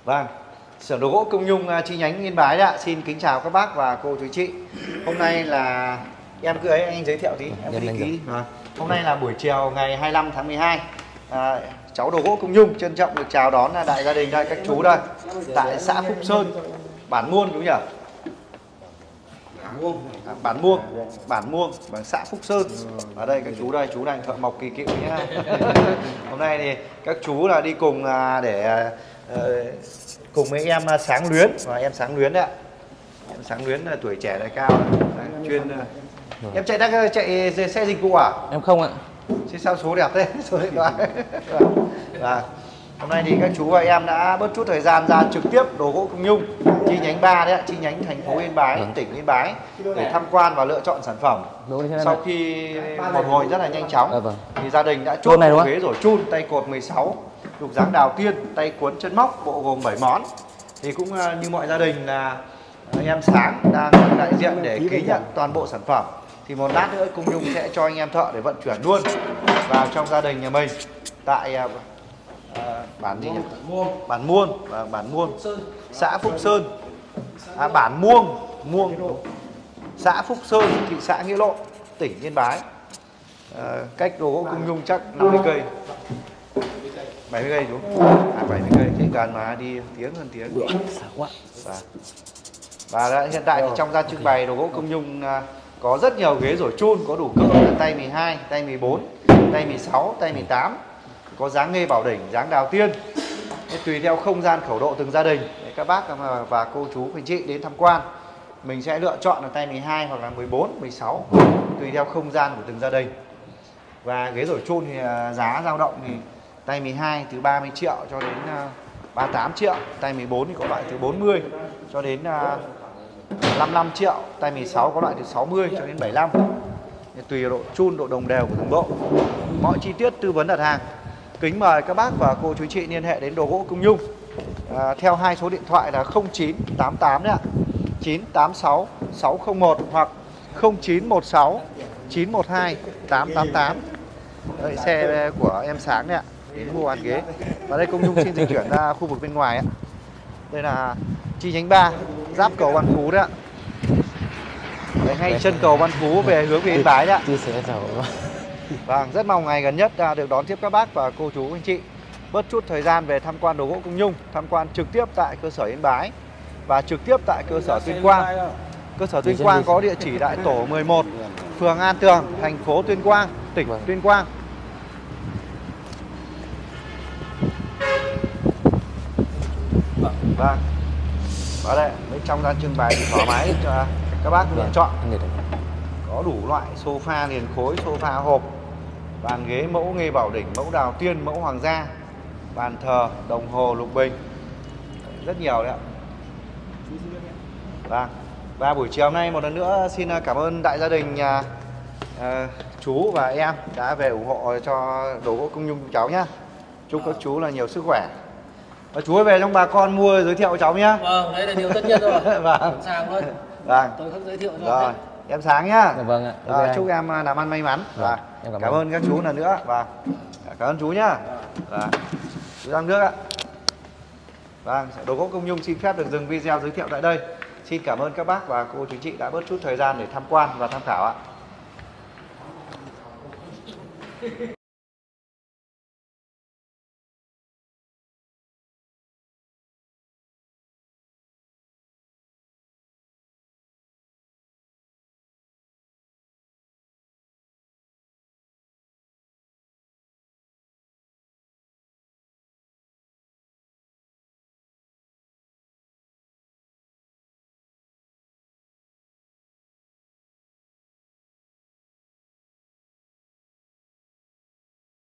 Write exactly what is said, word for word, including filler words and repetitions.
Vâng, xưởng đồ gỗ Công Nhung chi nhánh Yên Bái ạ. Xin kính chào các bác và cô chú chị. Hôm nay là em cứ ấy anh giới thiệu tí, em cứ đi ký. Vâng. Hôm nay là buổi chiều ngày hai mươi lăm tháng mười hai. À, cháu đồ gỗ Công Nhung trân trọng được chào đón đại gia đình đây, các chú đây tại xã Phúc Sơn, bản Muông chú nhỉ? À, bản Muông, bản Muông, bản xã Phúc Sơn. Ở đây các chú đây, chú đang thợ mộc kỳ cựu nhé. Hôm nay thì các chú là đi cùng để uh, cùng với em Sáng Luyến và em Sáng Luyến đấy ạ. Em Sáng Luyến là tuổi trẻ lại cao, đấy, chuyên uh, em chạy đang chạy xe dịch vụ à? Em không ạ. Chứ sao số đẹp thế? Số điện thoại. Và hôm nay thì các chú và em đã bớt chút thời gian ra trực tiếp đồ gỗ Công Nhung chi nhánh ba đấy ạ, chi nhánh thành phố Yên Bái, vâng. tỉnh Yên Bái để tham quan và lựa chọn sản phẩm. Sau khi một hồi rất là nhanh chóng, à, vâng. thì gia đình đã chốt bộ ghế rồi chun, tay cột mười sáu, trục dáng đào tiên, tay cuốn chân móc, bộ gồm bảy món. Thì cũng như mọi gia đình là em Sáng đang đại diện để ký nhận toàn bộ sản phẩm. Thì một lát nữa Công Nhung sẽ cho anh em thợ để vận chuyển luôn vào trong gia đình nhà mình tại À, bản gì nhỉ? Bản Muông và bản Muông, xã Phúc Sơn, à, bản Muông, Muông, xã Phúc Sơn, thị xã Nghĩa Lộ, tỉnh Yên Bái. À, cách đồ gỗ Công Nhung chắc năm mươi cây, bảy mươi cây chú, à, bảy mươi cây, thế gần mà đi tiếng hơn tiếng. Và, và đã, hiện tại thì trong gian trưng bày đồ gỗ Công Nhung à, có rất nhiều ghế rổi chun, có đủ cỡ là tay mười hai, tay mười bốn, tay mười sáu, tay mười tám. Có dáng nghê bảo đỉnh, dáng đào tiên. Tùy theo không gian khẩu độ từng gia đình để các bác và cô chú anh chị đến tham quan, mình sẽ lựa chọn là tay mười hai hoặc là mười bốn, mười sáu, tùy theo không gian của từng gia đình. Và ghế rổi chun thì giá dao động thì tay mười hai từ ba mươi triệu cho đến ba mươi tám triệu, tay mười bốn thì có loại từ bốn mươi cho đến năm mươi lăm triệu, tay mười sáu có loại từ sáu mươi cho đến bảy mươi lăm. Tùy độ chun, độ đồng đều của từng bộ. Mọi chi tiết tư vấn đặt hàng, kính mời các bác và cô chú chị liên hệ đến đồ gỗ Công Nhung à, theo hai số điện thoại là không chín tám tám đấy ạ, chín tám sáu sáu không một hoặc không chín một sáu chín một hai tám tám tám. Đây, xe của em Sáng đấy ạ, đến mua bàn ghế. Và đây Công Nhung xin di chuyển ra khu vực bên ngoài ạ. Đây là chi nhánh ba, giáp cầu Văn Phú đấy ạ. Đấy, ngay chân cầu Văn Phú về hướng về Yên Bái đấy ạ. Vâng, rất mong ngày gần nhất được đón tiếp các bác và cô chú anh chị bớt chút thời gian về tham quan đồ gỗ Công Nhung, tham quan trực tiếp tại cơ sở Yên Bái và trực tiếp tại cơ sở Tuyên Quang. Cơ sở Tuyên Quang có địa chỉ tại tổ mười một, phường An Tường, thành phố Tuyên Quang, tỉnh Tuyên Quang. Vâng, vào đây bên trong gian trưng bày thì thoải mái cho các bác lựa chọn. Có đủ loại sofa liền khối, sofa hộp, bàn ghế mẫu nghê bảo đỉnh, mẫu đào tiên, mẫu hoàng gia, bàn thờ, đồng hồ lục bình, rất nhiều đấy ạ. Vâng. Và buổi chiều nay một lần nữa xin cảm ơn đại gia đình nhà uh, chú và em đã về ủng hộ cho đồ gỗ Công Nhung cháu nhé. Chúc các chú là nhiều sức khỏe. Và chú ơi, về trong bà con mua giới thiệu cháu nhé. Vâng, đấy là điều tất nhiên rồi. Vâng. Sàng luôn. Vâng. Tôi không giới thiệu cho rồi. Em Sáng nhá. Dạ, vâng ạ. Rồi, chúc em làm ăn may mắn. Và em cảm, cảm ơn các chú lần nữa và cảm ơn chú nhá. Và chú Giang Nước ạ. Vâng, đồ gỗ Công Nhung xin phép được dừng video giới thiệu tại đây. Xin cảm ơn các bác và cô chú chị đã bớt chút thời gian để tham quan và tham khảo ạ.